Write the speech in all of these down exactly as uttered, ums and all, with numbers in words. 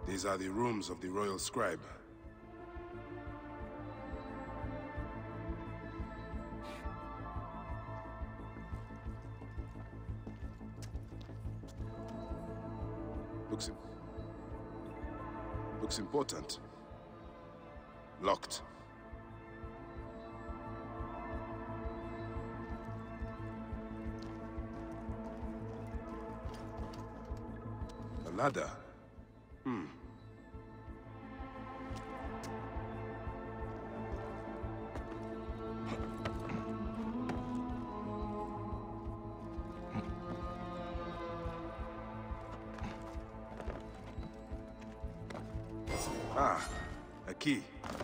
These are the rooms of the Royal Scribe. Looks... im- Looks important. Locked. A ladder. Hmm. Ah, a key.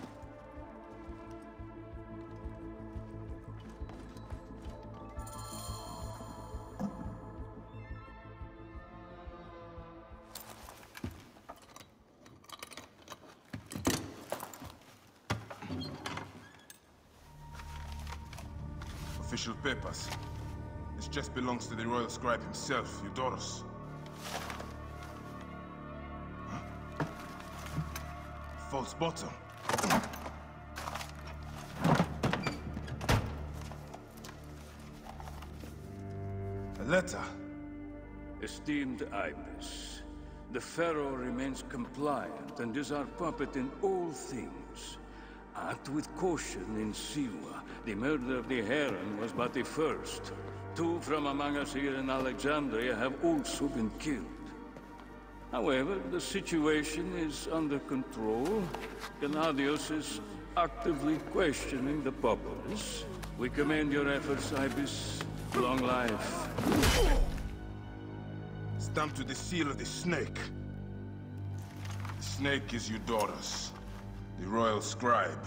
Official papers. This chest belongs to the Royal Scribe himself, Eudorus. False bottom. A letter. Esteemed Ibis, the Pharaoh remains compliant and is our puppet in all things. Act with caution in Siwa. The murder of the Heron was but the first. Two from among us here in Alexandria have also been killed. However, the situation is under control. Gennadios is actively questioning the populace. We commend your efforts, Ibis. Long life. Stamped with the seal of the snake. The snake is Eudorus, the Royal Scribe.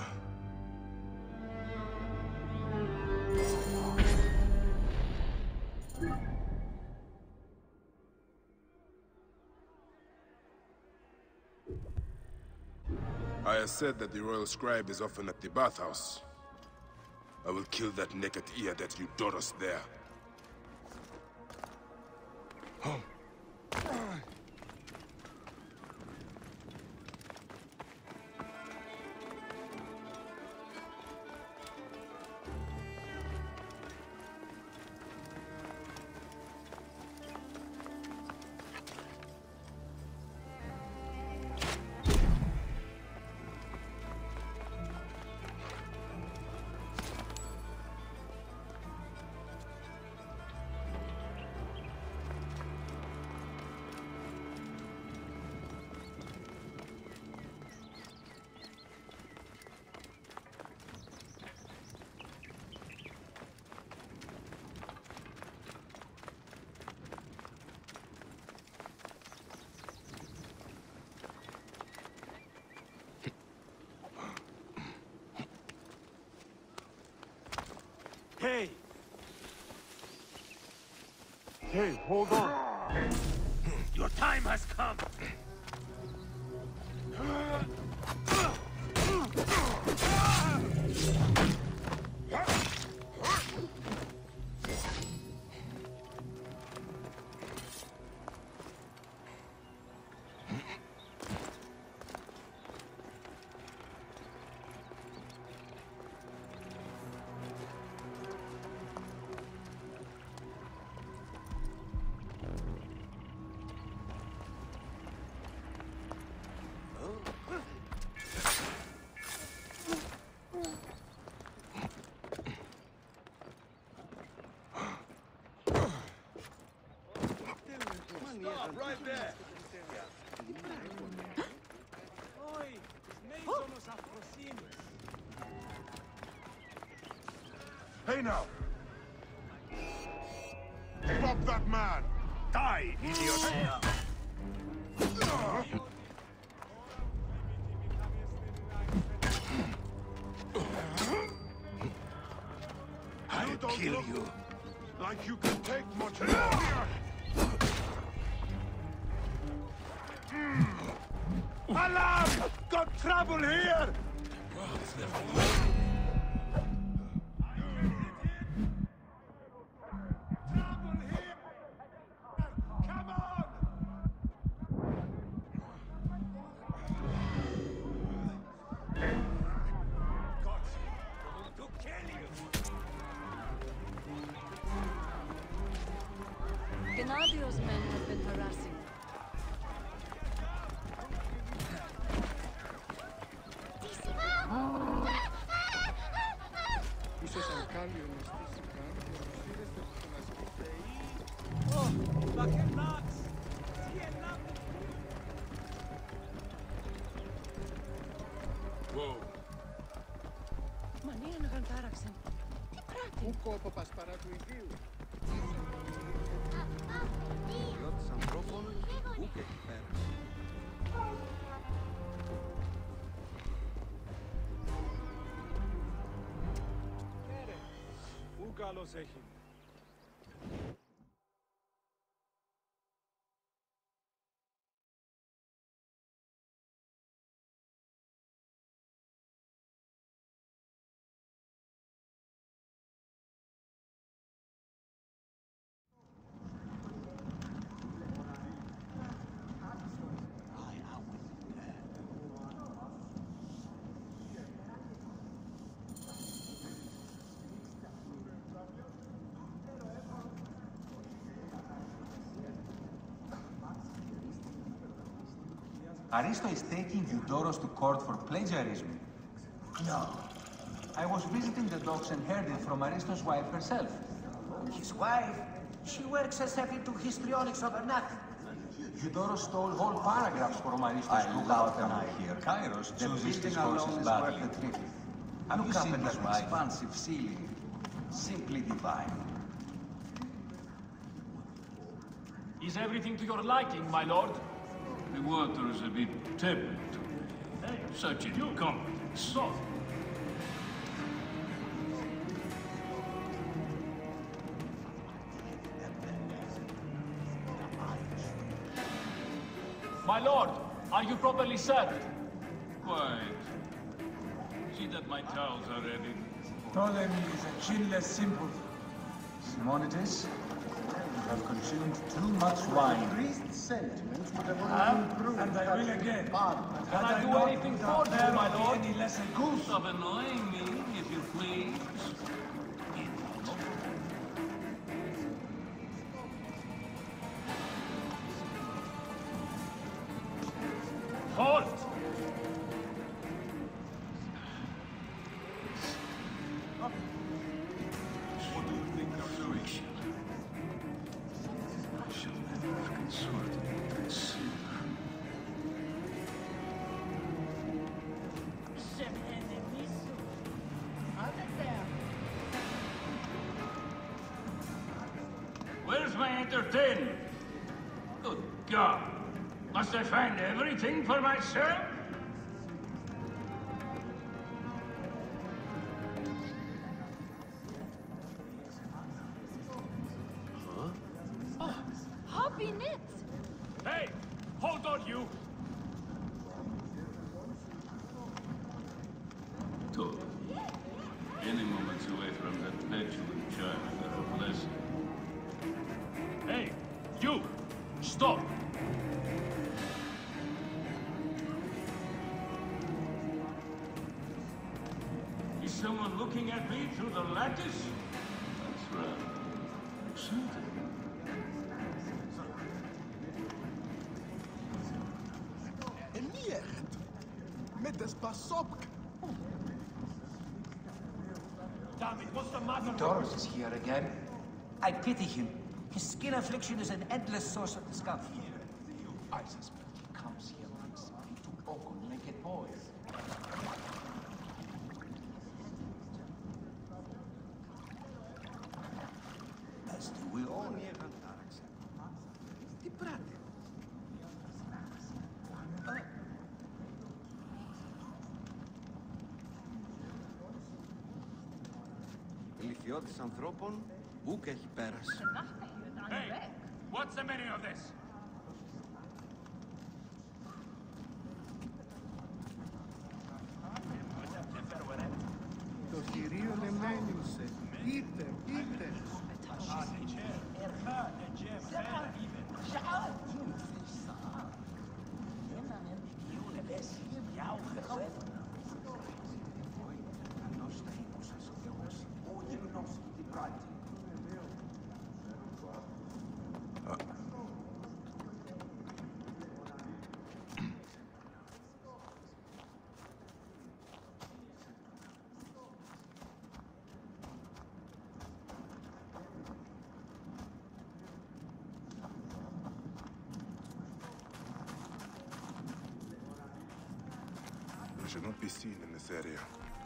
I have said that the Royal Scribe is often at the bathhouse. I will kill that naked ear that Eudorus there. Home. Hey! Hey, hold on! Your time has come! Stop right there! Hey now! Stop that man! Die, idiot! I'll kill you. Like you can take much more! Alarm! Got trouble here! Whoa. Μανία να γαντάραξαν. Τι πράττει. Πού κόπο πασπαρά του ιδίου. Ιδιώτης ανθρώπων, ου και εκεί πέρα. Πού καλός έχει. Aristo is taking Eudoros to court for plagiarism. No. I was visiting the docks and heard it from Aristo's wife herself. His wife? She works as a into histrionics overnight. Eudoros stole whole paragraphs from Aristo's book about them here. Kairos chooses his horses badly. Have you seen his wife? Expansive ceiling. Simply divine. Is everything to your liking, my lord? The water is a bit tepid today. Hey, Such incompetence. So, my lord, are you properly served? Quiet. See that my towels are ready. Ptolemy is a chinless sympathy. Simonides, you have consumed too much wine. Priest sentiments would have improved. And I will again. Can I do anything for you, my lord? Any less a goose. Stop annoying me, if you please. Halt! What do you think you're doing? I shall never have consorted with that sinner. Where's my entertainment? Good God! Must I find everything for myself? Hoppy knit. Hey, hold on, you! Totally. Any moments away from that petulant child are a blessing. Hey, you! Stop! Is someone looking at me through the lattice? That's right. Something. Emiert! Met das Basopk! Damn it, what's the matter? Doris is here again. I pity him. His skin affliction is an endless source of discomfort. I suspect he comes here principally to ogle naked boys. As do we all. Μανία γαντάραξαν. Τι πράττει. Ηλικιώτης ανθρώπων, ου και έχει πέρας. Hey, what's the meaning of this? Το θηρίο λεμένιουσε. Είτε, είτε. should not be seen in this area.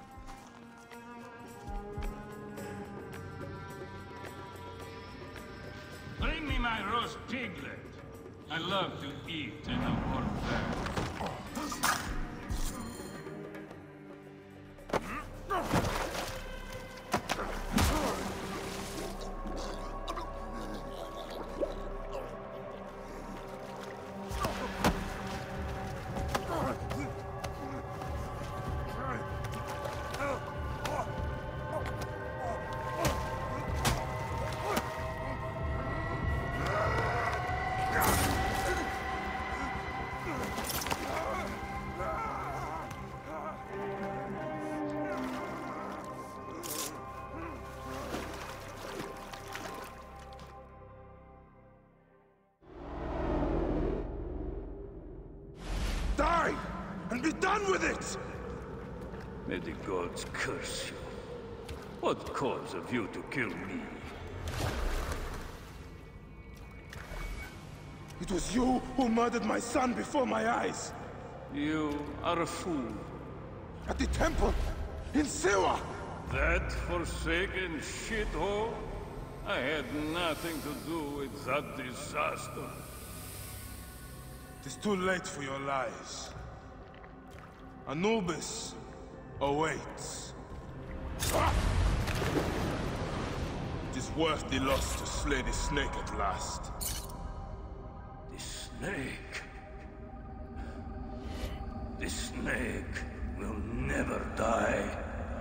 Bring me my roast piglet. I love to eat in a warm bed. Die! And be done with it! May the gods curse you. What cause have you to kill me? It was you who murdered my son before my eyes! You are a fool. At the temple! In Siwa! That forsaken shithole? I had nothing to do with that disaster. It is too late for your lies. Anubis awaits. It is worth the loss to slay the snake at last. The snake? The snake will never die.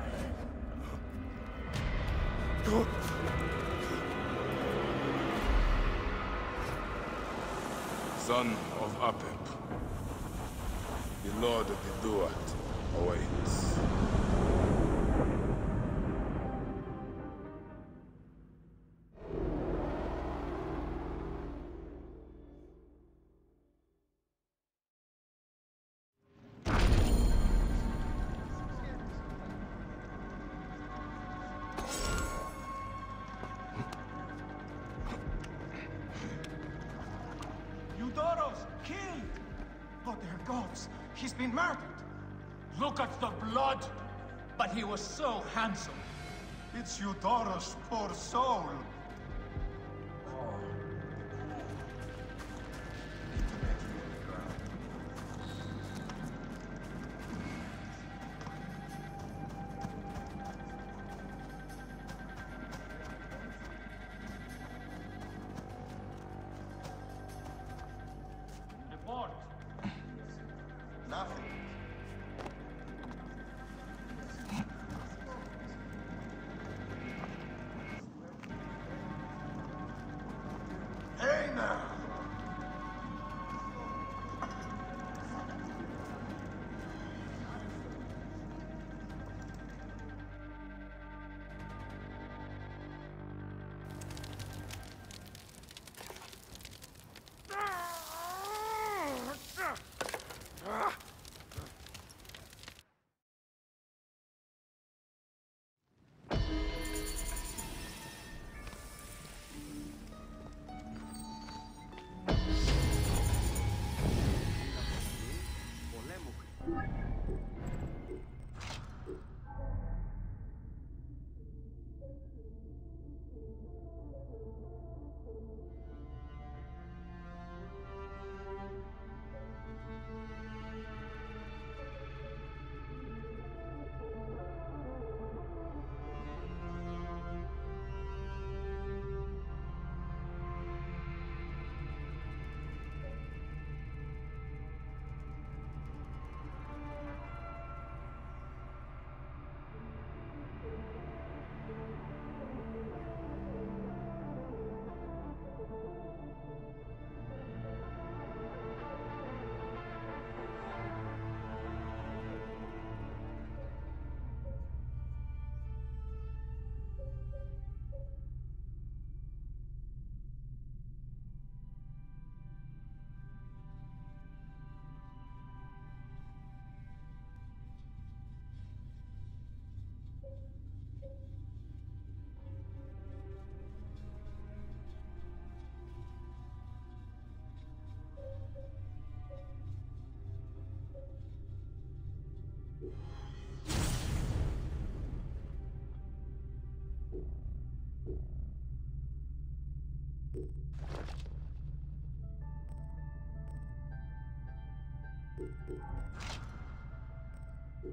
Son of Apep, the Lord of the Duat awaits. Eudoros, killed! Oh, dear gods, he's been murdered! Look at the blood! But he was so handsome! It's Eudoros' poor soul. Report! Nothing.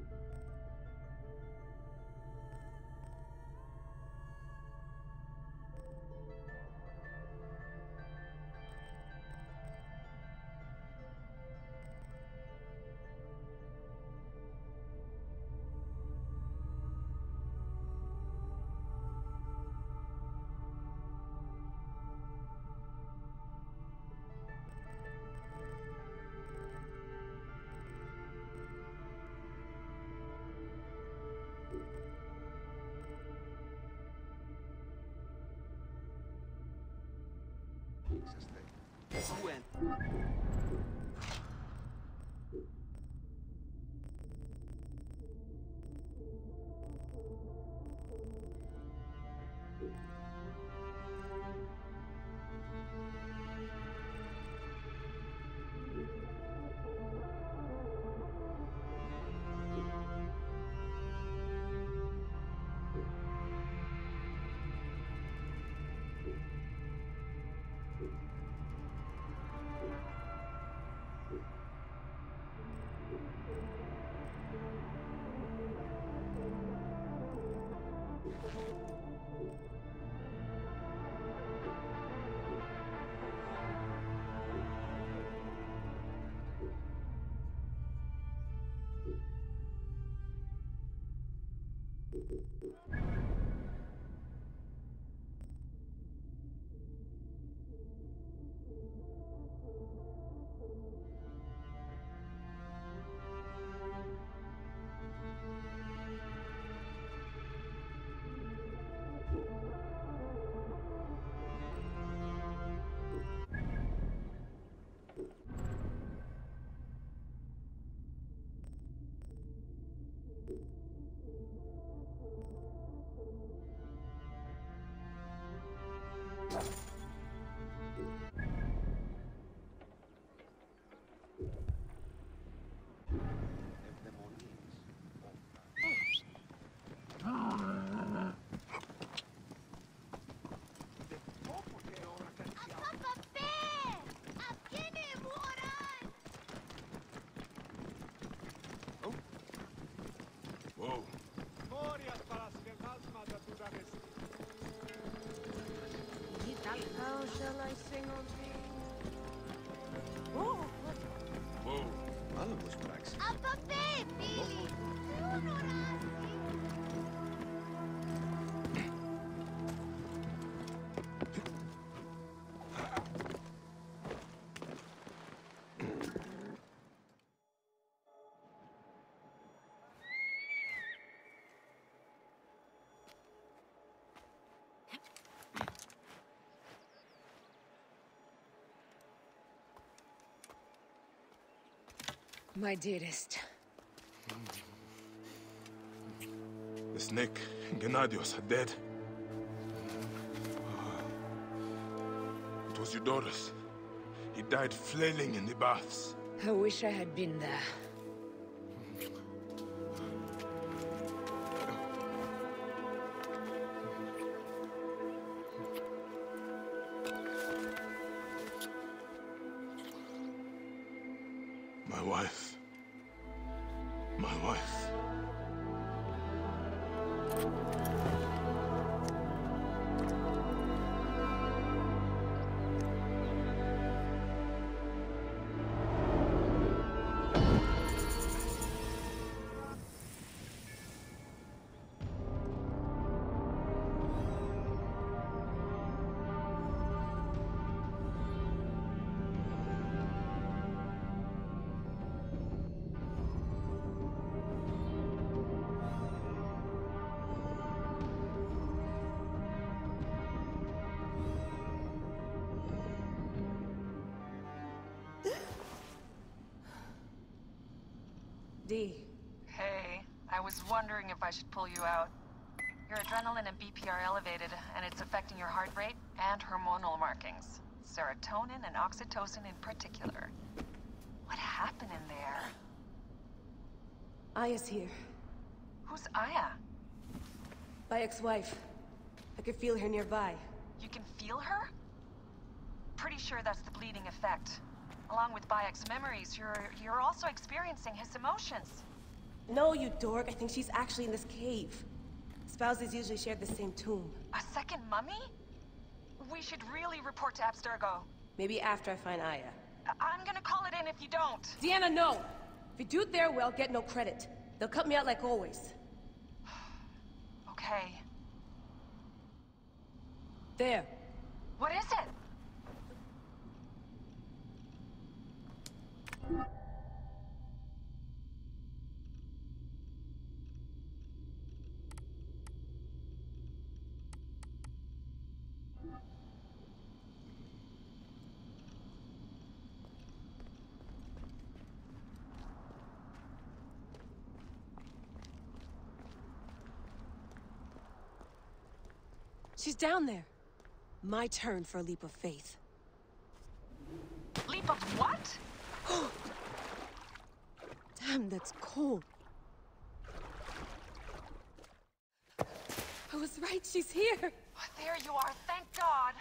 Whoa. How shall I sing on thee? Oh! Whoa. Άλλος πράξη. Απ' baby! My dearest. The snake and Gennadios are dead. It was Eudorus. He died flailing in the baths. I wish I had been there. My wife. My wife. Dee. Hey, I was wondering if I should pull you out. Your adrenaline and B P are elevated, and it's affecting your heart rate and hormonal markings. Serotonin and oxytocin in particular. What happened in there? Aya's here. Who's Aya? My ex-wife. I could feel her nearby. You can feel her? Pretty sure that's the bleeding effect. Along with Bayek's memories, you're you're also experiencing his emotions. No, you dork. I think she's actually in this cave. Spouses usually share the same tomb. A second mummy? We should really report to Abstergo. Maybe after I find Aya. I I'm gonna call it in if you don't. Deanna, no! If you do it there, well, I'll get no credit. They'll cut me out like always. Okay. There. What is it? She's down there. My turn for a leap of faith. Leap of what? Damn, that's cold. I was right, she's here. Oh, there you are, thank God.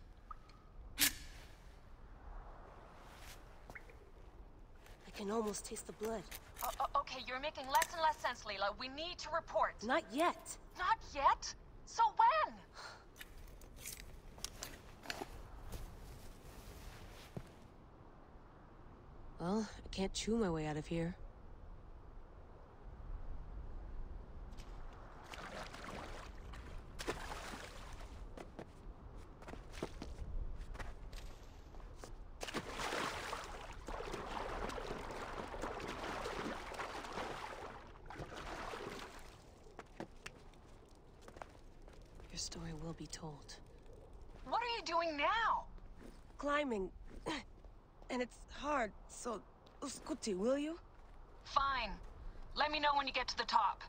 I can almost taste the blood. Oh, oh, okay, you're making less and less sense, Layla. We need to report. Not yet. Not yet? So when? Well, I can't chew my way out of here. Your story will be told. What are you doing now? Climbing. And it's hard, so... Scuti, will you? Fine. Let me know when you get to the top.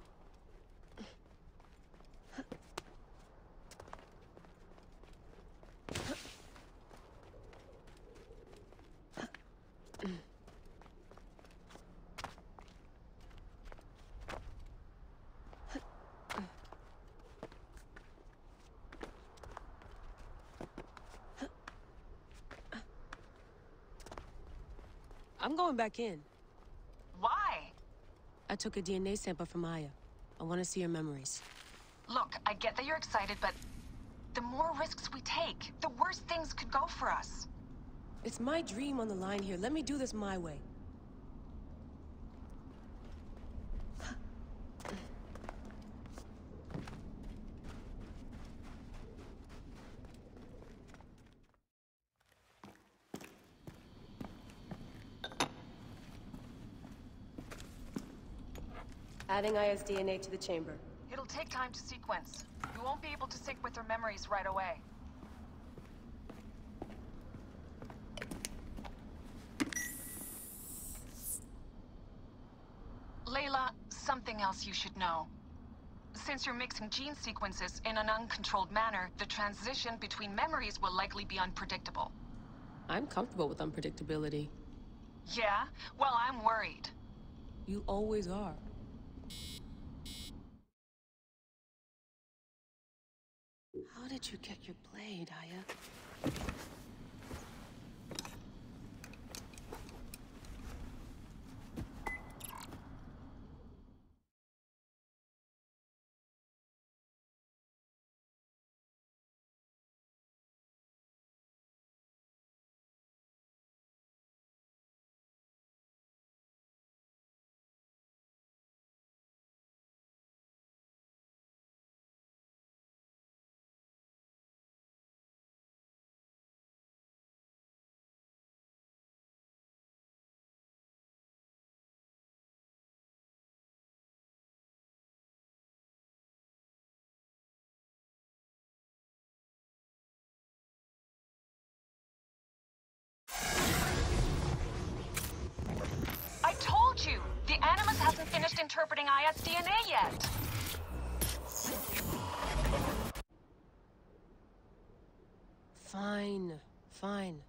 I'm going back in. Why? I took a D N A sample from Aya. I want to see her memories. Look, I get that you're excited, but the more risks we take, the worse things could go for us. It's my dream on the line here. Let me do this my way. Adding Aya's D N A to the chamber. It'll take time to sequence. You won't be able to sync with her memories right away. Layla, something else you should know. Since you're mixing gene sequences in an uncontrolled manner, the transition between memories will likely be unpredictable. I'm comfortable with unpredictability. Yeah? Well, I'm worried. You always are. How did you get your blade, Aya? I told you! The Animus hasn't finished interpreting Aya's D N A yet! Fine, fine.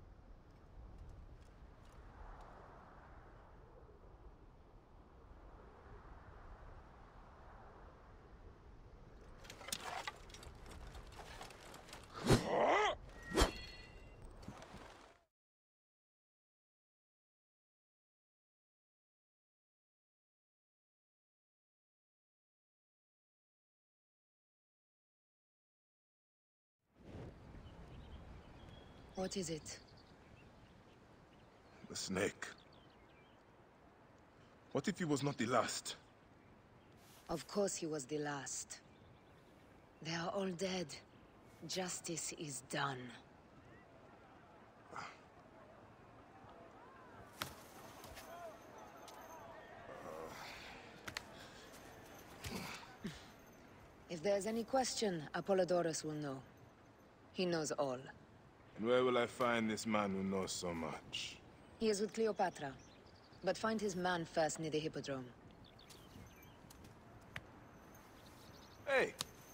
What is it? The snake. What if he was not the last? Of course he was the last. They are all dead. Justice is done. If there's any question, Apollodorus will know. He knows all. And where will I find this man who knows so much? He is with Cleopatra. But find his man first near the Hippodrome. Hey!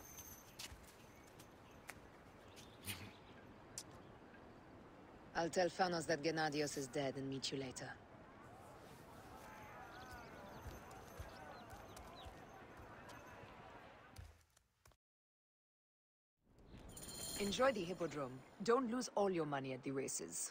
I'll tell Phanos that Gennadios is dead and meet you later. Enjoy the Hippodrome. Don't lose all your money at the races.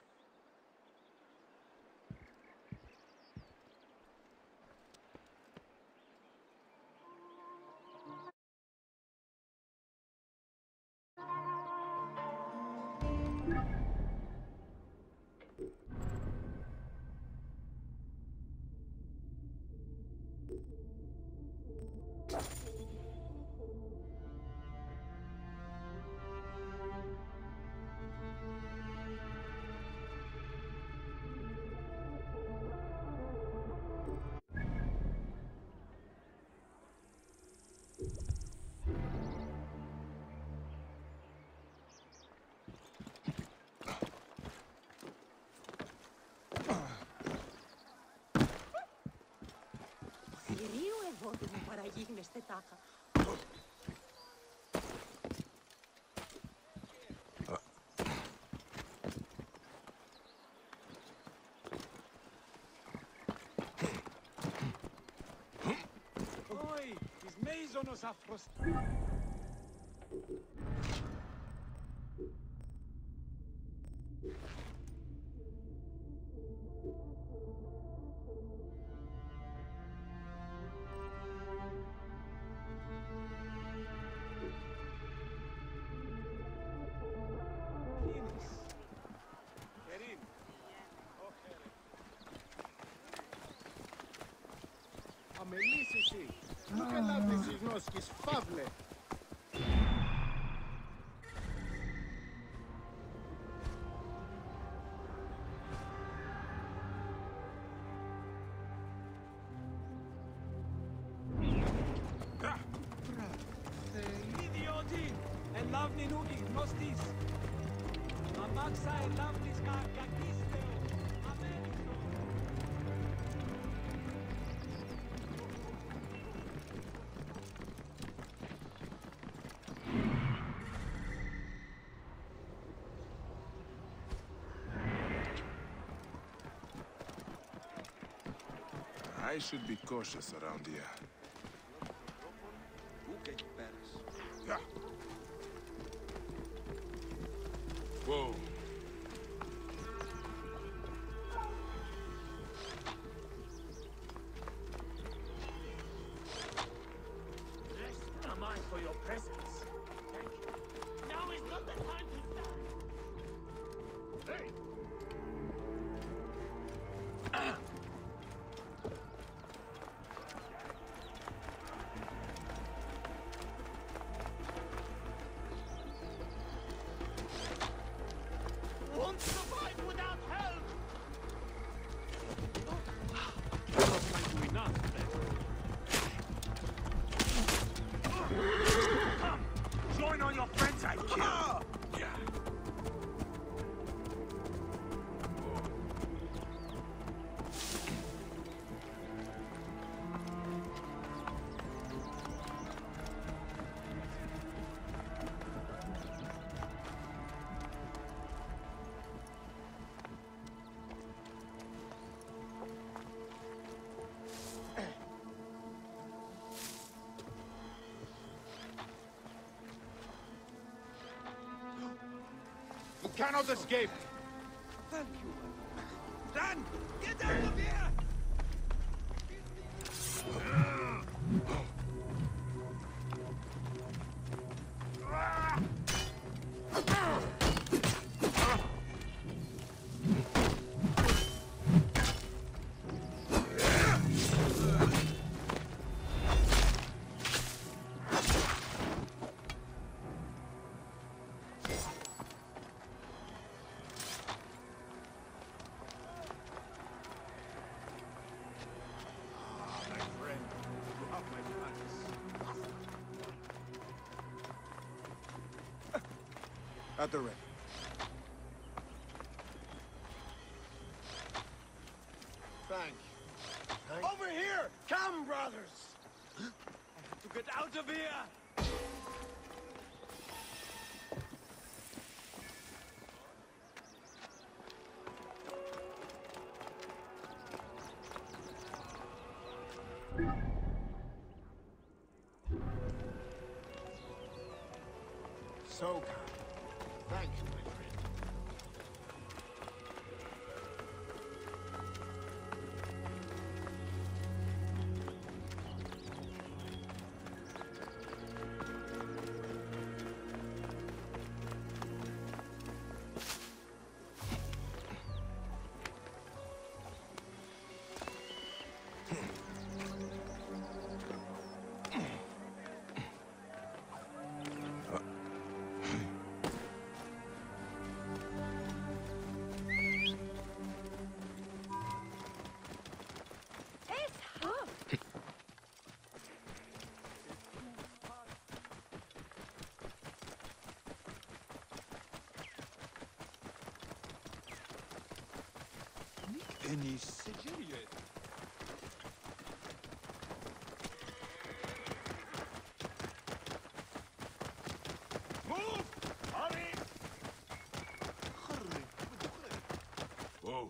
Θηρίου εγώ δεν μου παραγίγνεστε τάχα. Oi, της μέιζονος αφρος... Αμελής εσύ, πού καλάβεις τις νόσκεις, φαύλε. Ιδιώτη, ελάβνη νου γνώστης. Αμάξα ελάβνης κακίστεο. I should be cautious around here. Yeah. Whoa. Rest am I for your presence. Thank you. Now is not the time to die. Hey! Ah! Won't survive without help! Not going to enough, then. Come! Join all your friends I killed! Yeah. You cannot escape! Thank you. Run! Get out of here! At the ready. Thank you. Thank Over here! Come, brothers! I have to get out of here! So kind. Thank you, my friend. Any Sigilia. Move! Hurry! Whoa.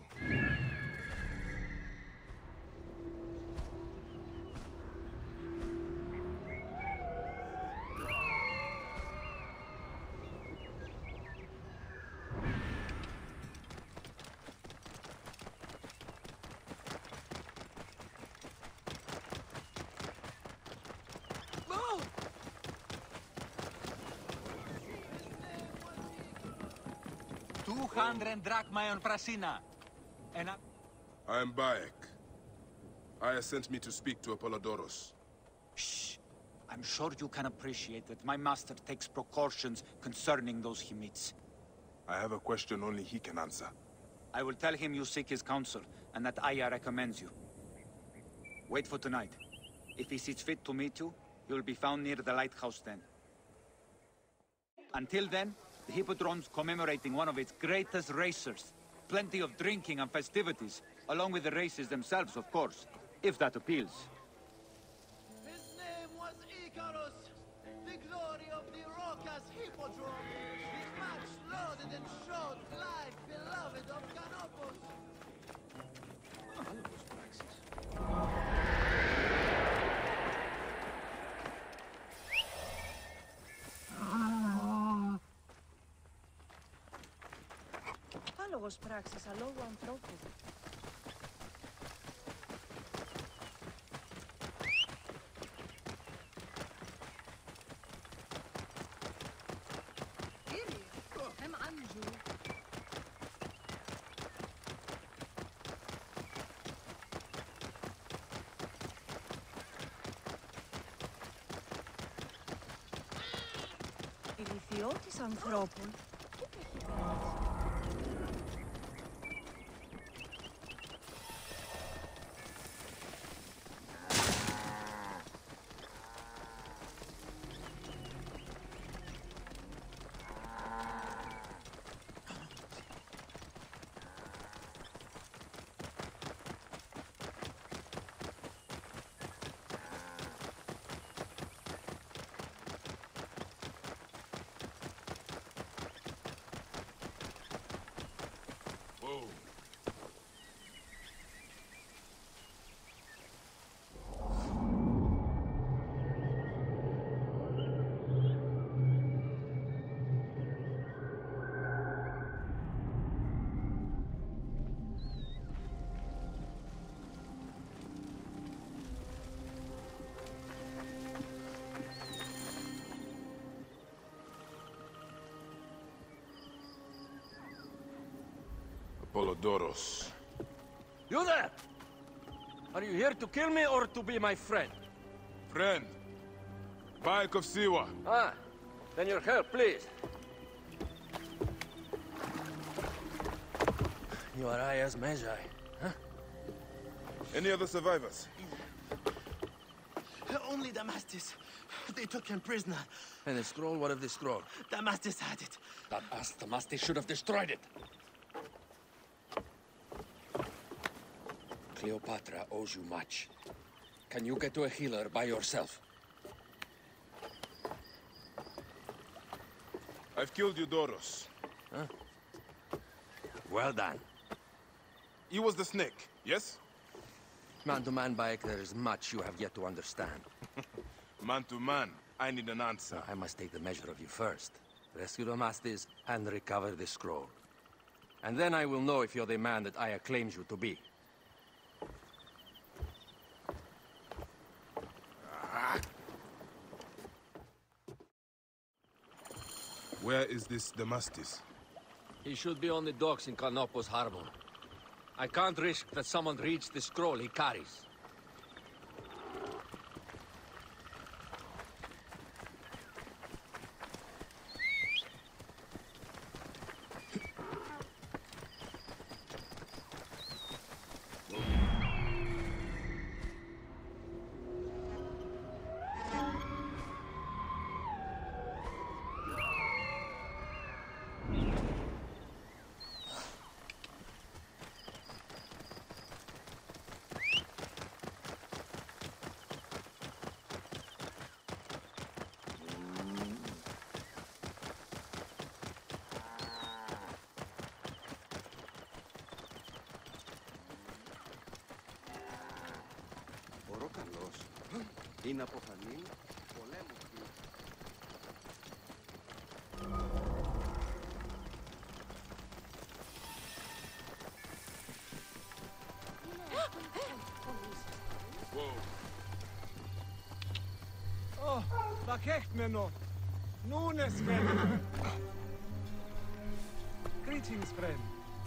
Two hundred drachma on Prasina. And I... I am Bayek. Aya sent me to speak to Apollodoros. Shh. I'm sure you can appreciate that my master takes precautions concerning those he meets. I have a question only he can answer. I will tell him you seek his counsel, and that Aya recommends you. Wait for tonight. If he sees fit to meet you, you will be found near the lighthouse then. Until then, the Hippodrome's commemorating one of its greatest racers. Plenty of drinking and festivities, along with the races themselves, of course, if that appeals. His name was Icarus, the glory of the Raucous Hippodrome. His match loaded and showed life, beloved of Canopus. Λόγος πράξης, αλόγου ανθρώπου. Κύριε, εμ άντζου. Ηλικιώτης ανθρώπων. Apollodoros. You there! Are you here to kill me or to be my friend? Friend. Bayek of Siwa. Ah, then your help, please. You are Aya's Magi, huh? Any other survivors? Only Damastis. They took him prisoner. And the scroll? What of the scroll? Damastis had it. That ass Damastis should have destroyed it. Cleopatra owes you much. Can you get to a healer by yourself? I've killed Eudoros. Huh? Well done. He was the snake, yes? Man to man, Bayek, there is much you have yet to understand. Man to man, I need an answer. I must take the measure of you first. Rescue Damastis and recover the scroll. And then I will know if you're the man that Aya claims you to be. Where is this Damastis? He should be on the docks in Canopus Harbor. I can't risk that someone reads the scroll he carries. Είναι αποφανή πολέμου. Oh, wat krijgt men nog? Nun is friend. Greetings, friend.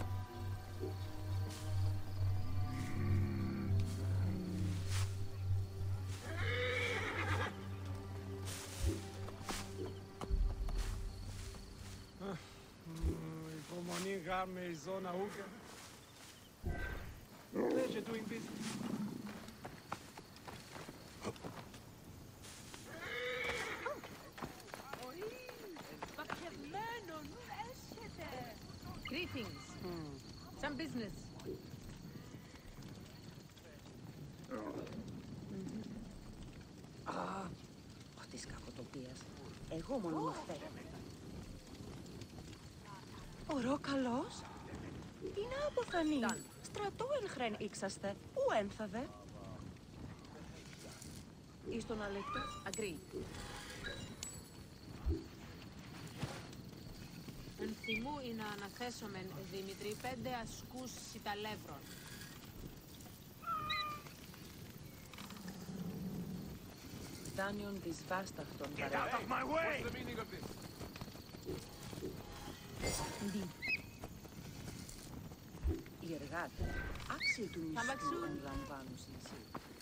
Me zona hoeken. Pleasure doing business. Greetings. Hmm. Some business. Α, της κακοτοπίας. Εγώ μόνο μου φέραμε. Ο Ρόκαλος. Τι να αποθανεί. Στρατό εν χρέν ήξαστε. Ού ένθαδε. Εις τον αλέκτο. Agree. Εν θυμού είναι να αναθέσομεν, Δημητρή, πέντε ασκούς σιταλεύρων. Δάνειον της βάσταχτων Get out of my way! What's the meaning of this? Δι. Οι εργάτες άξιοι του μισθού αν λαμβάνουν συνσύ.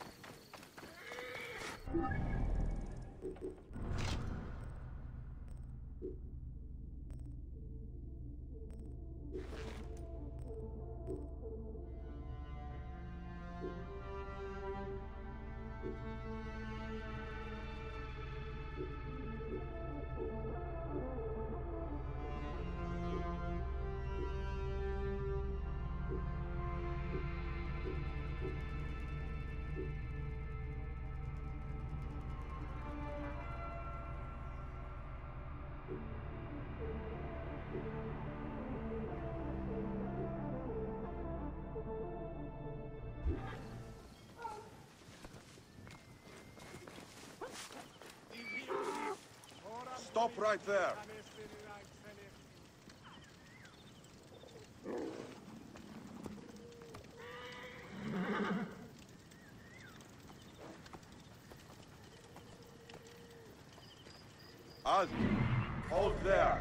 Stop right there! Az, hold there!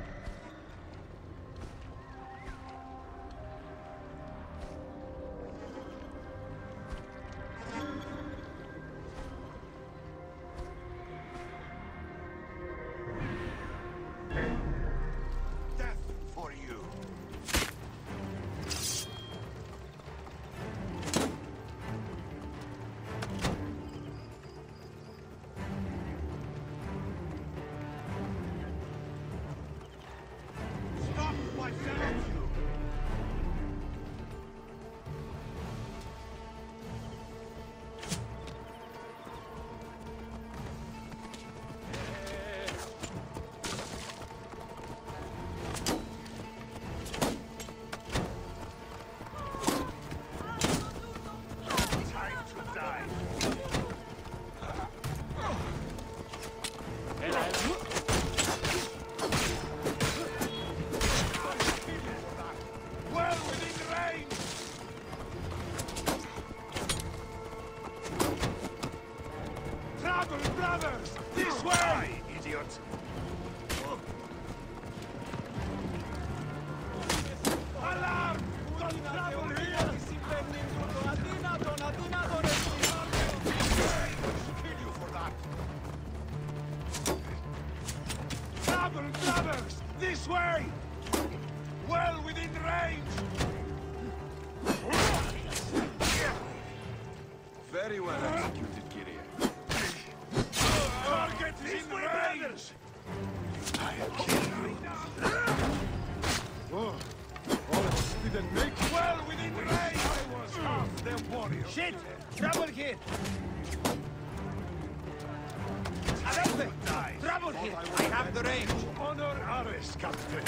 idiot! Alarm! Got trouble here! Kill you for that! Trouble, brothers! This way! Well within range! Very well executed, Kyrie. Target is in range! I'll kill you. Oh, Oryx didn't make it. Well within range! I was half their warrior. Shit! Trouble here! Adelphi! Trouble here! I have the range! Honor Ares, Captain.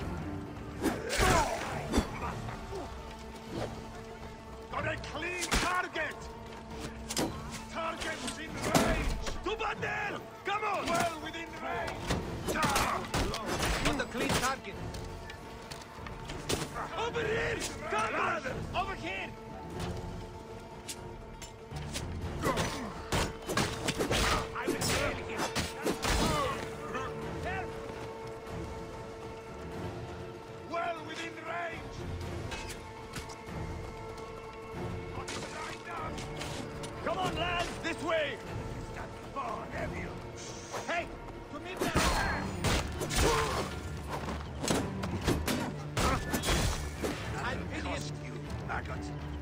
Got a clean target! Target is in range! To battle! Come on! Well within range! Ah! On the clean target! Over here! Come on! Over here! I will kill him! Help! Well within range! Got it lined up! Come on, lads! This way! Oh, have you? Hey! To me now! I'll finish you, maggot!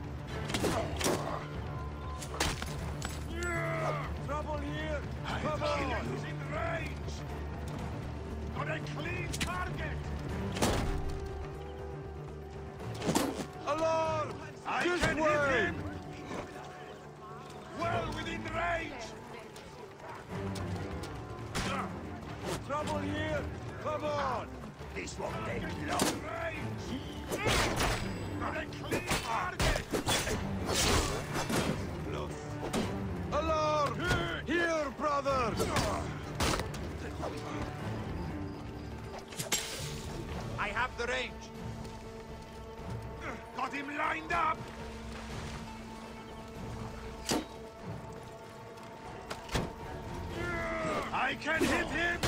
Trouble here! Come on! He's in range! Got a clean target! Alarm! I This can way! hit him! Well within range! Trouble here! Come on! This won't take long range! Got a clean target! Alarm! Here, brothers! I have the range! Got him lined up! I can hit him!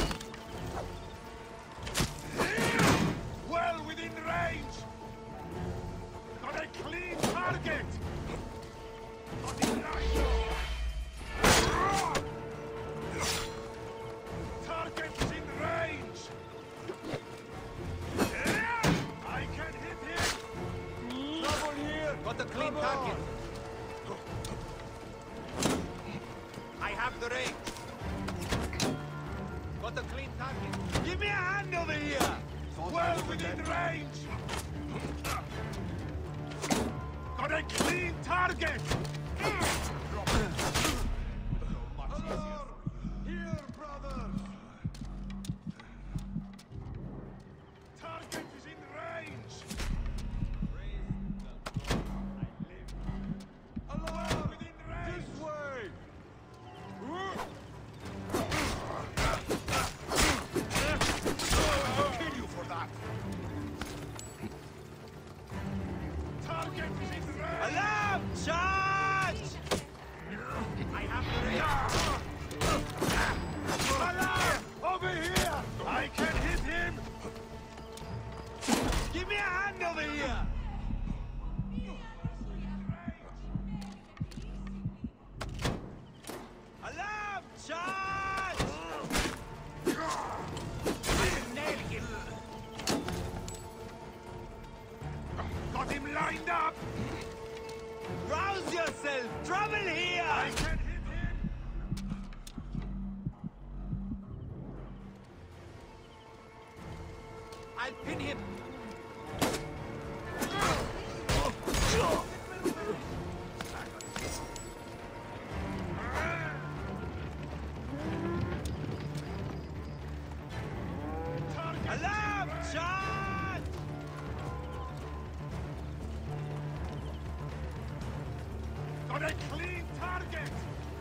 Well within range! Got a clean target! Got him lined up! Target is in range! I can hit him! Trouble here! Got the clean target! I have the range! Got the clean target! Give me a hand over here! Well within range! Got a clean target! Alarm! Here, brothers! Target is in range! Alarm! Within range! This way! I'll kill you for that! Target is in range! Alarm! Charge! I have the range! Alarm! Over here! I can hit him! Give me a hand over here! Alarm! Charge! I nail him! Got him lined up! Rouse yourself! Trouble here! I can hit him! I'll pin him! Alarm! Charge! Got a clean target!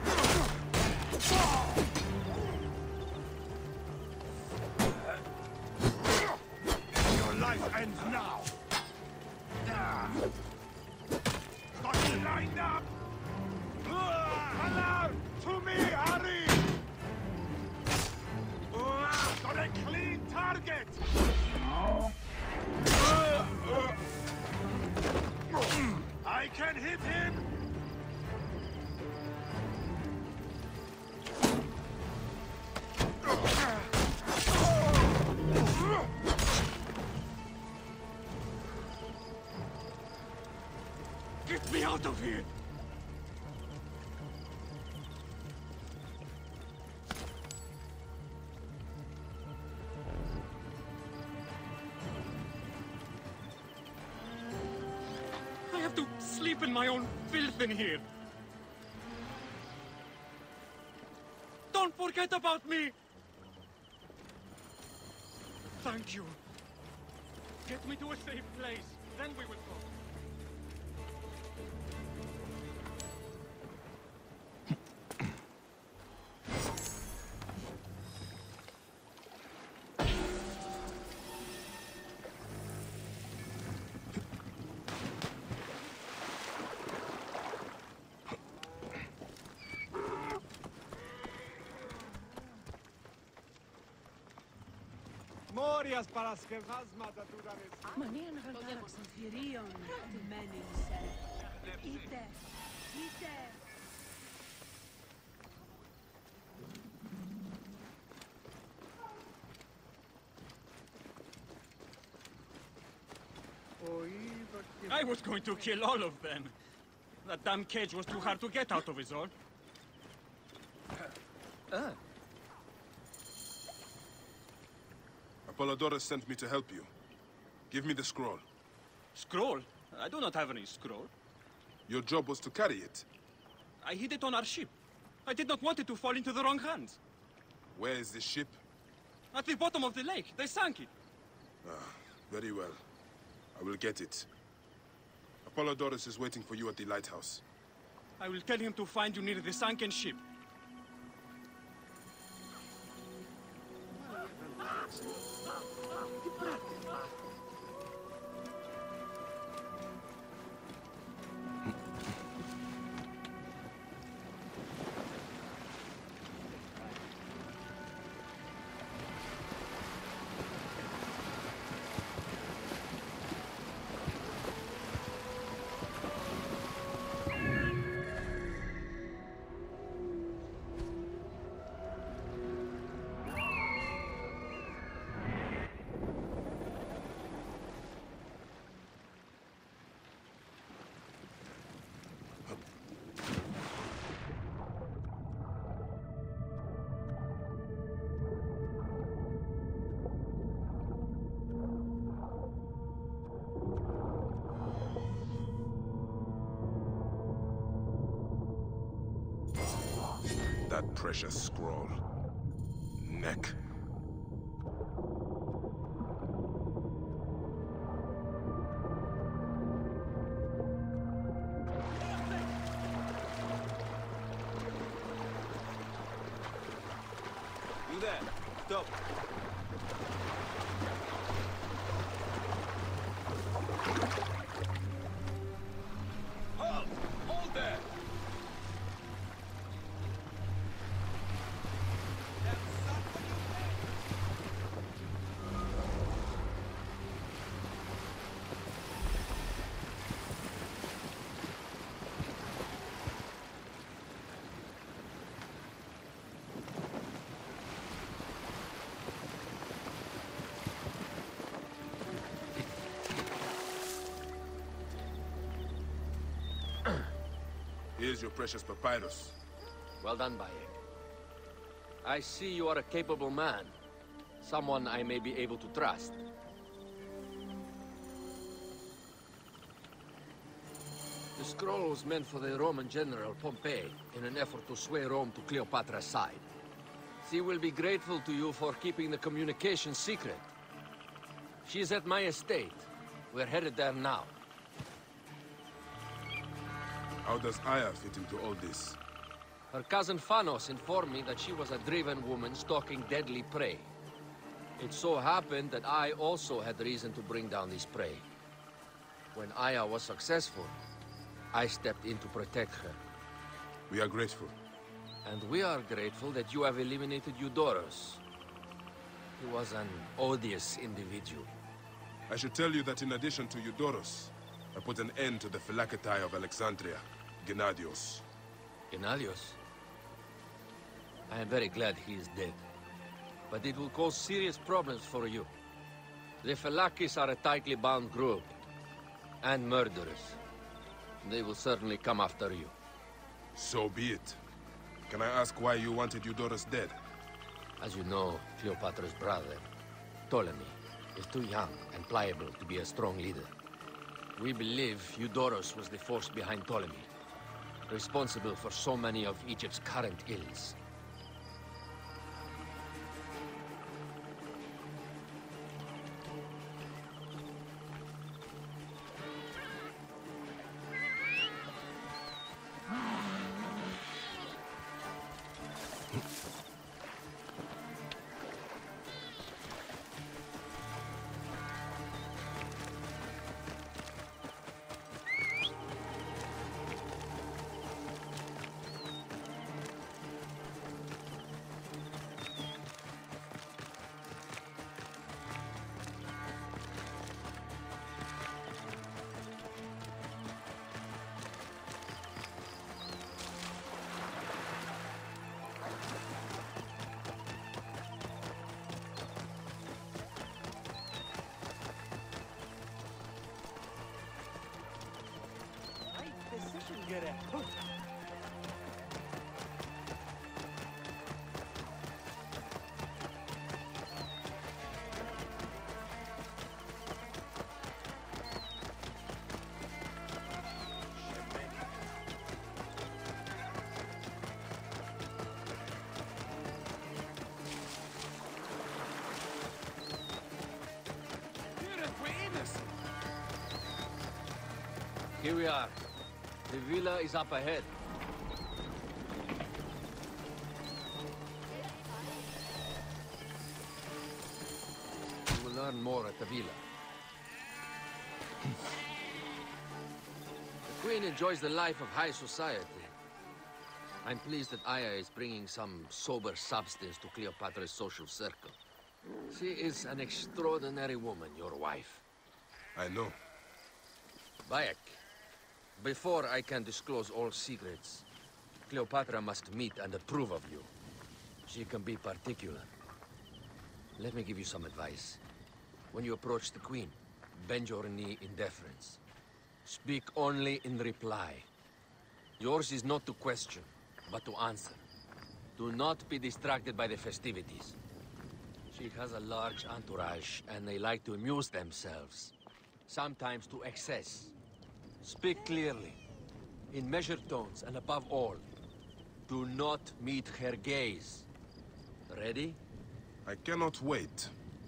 Your life ends now! Got him lined up! Alarm! To me, Harry! can hit him! Get me out of here! I have to sleep in my own filth in here. Don't forget about me! Thank you. Get me to a safe place, then we will talk. Μόριας παρασκευάσματα του δανειστή. Μανία να γαλγάραξαν. Θηρίων μένει σε. Είτε, είτε. I was going to kill all of them. That damn cage was too hard to get out of, is all. Ah. Apollodorus sent me to help you. Give me the scroll. Scroll? I do not have any scroll. Your job was to carry it. I hid it on our ship. I did not want it to fall into the wrong hands. Where is this ship? At the bottom of the lake. They sank it. Ah, very well. I will get it. Apollodorus is waiting for you at the lighthouse. I will tell him to find you near the sunken ship. That precious scroll. Neck. You there. Stop. Halt! Hold there! Here's your precious papyrus. Well done, Bayek. I see you are a capable man. Someone I may be able to trust. The scroll was meant for the Roman general Pompey in an effort to sway Rome to Cleopatra's side. She will be grateful to you for keeping the communication secret. She is at my estate. We're headed there now. How does Aya fit into all this? Her cousin Phanos informed me that she was a driven woman stalking deadly prey. It so happened that I also had reason to bring down this prey. When Aya was successful, I stepped in to protect her. We are grateful. And we are grateful that you have eliminated Eudorus. He was an odious individual. I should tell you that in addition to Eudorus, I put an end to the Phylakitai of Alexandria, Gennadios. Gennadios? I am very glad he is dead. But it will cause serious problems for you. The Phylakis are a tightly bound group. And murderers. They will certainly come after you. So be it. Can I ask why you wanted Eudorus dead? As you know, Cleopatra's brother, Ptolemy, is too young and pliable to be a strong leader. We believe Eudorus was the force behind Ptolemy, responsible for so many of Egypt's current ills. Get it. Here we are. The villa is up ahead. You will learn more at the villa. The Queen enjoys the life of high society. I'm pleased that Aya is bringing some sober substance to Cleopatra's social circle. She is an extraordinary woman, your wife. I know. Bayek. Before I can disclose all secrets, Cleopatra must meet and approve of you. She can be particular. Let me give you some advice. When you approach the Queen, bend your knee in deference. Speak only in reply. Yours is not to question, but to answer. Do not be distracted by the festivities. She has a large entourage, and they like to amuse themselves. Sometimes to excess. Speak clearly, in measured tones, and above all, do not meet her gaze. Ready? I cannot wait.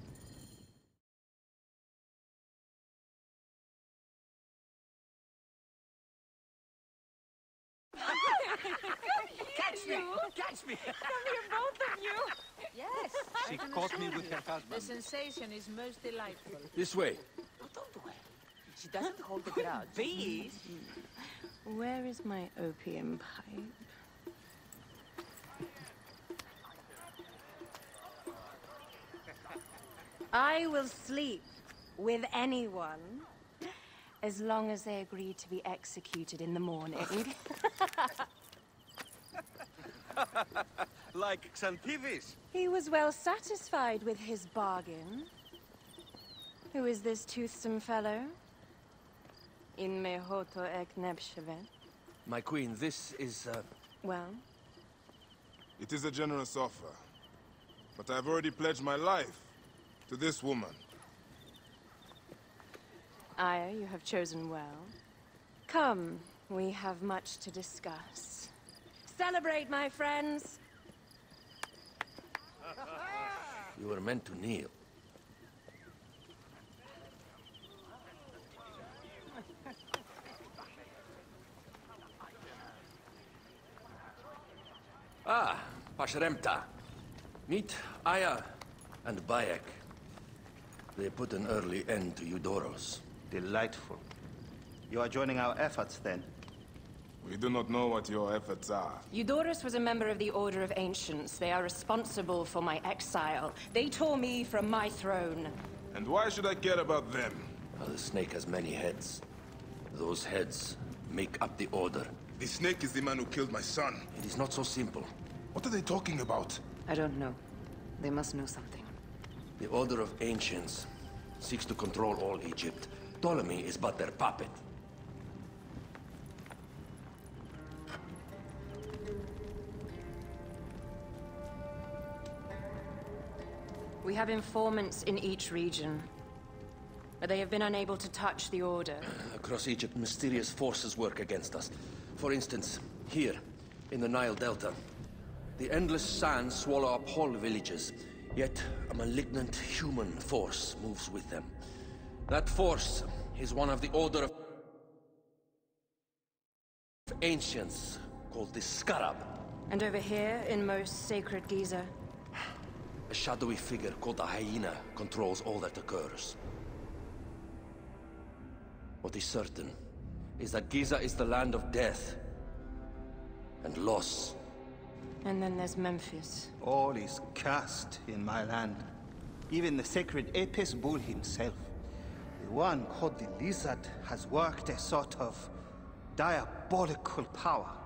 Catch me! Catch me! Come here, both of you! Yes. She caught me with her husband. The sensation is most delightful. This way. Oh, don't do it. She doesn't hold the grudge. Please. Where is my opium pipe? I will sleep with anyone as long as they agree to be executed in the morning. Like Xantivis. He was well satisfied with his bargain. Who is this toothsome fellow? In mehoto ek nebshevet. My queen, this is, uh... Well? It is a generous offer. But I've already pledged my life to this woman. Aya, you have chosen well. Come, we have much to discuss. Celebrate, my friends! You were meant to kneel. Ah, Pashremta. Meet Aya and Bayek. They put an early end to Eudorus. Delightful. You are joining our efforts, then? We do not know what your efforts are. Eudorus was a member of the Order of Ancients. They are responsible for my exile. They tore me from my throne. And why should I care about them? Well, the snake has many heads. Those heads make up the Order. The Snake is the man who killed my son. It is not so simple. What are they talking about? I don't know. They must know something. The Order of Ancients seeks to control all Egypt. Ptolemy is but their puppet. We have informants in each region, but they have been unable to touch the Order. Across Egypt, mysterious forces work against us. For instance, here, in the Nile Delta, the endless sands swallow up whole villages, yet a malignant human force moves with them. That force is one of the Order of Ancients, called the Scarab. And over here, in most sacred Giza? A shadowy figure called the Hyena controls all that occurs. What is certain is that Giza is the land of death and loss. And then there's Memphis. All is cursed in my land. Even the sacred Apis bull himself. The one called the Lizard has worked a sort of diabolical power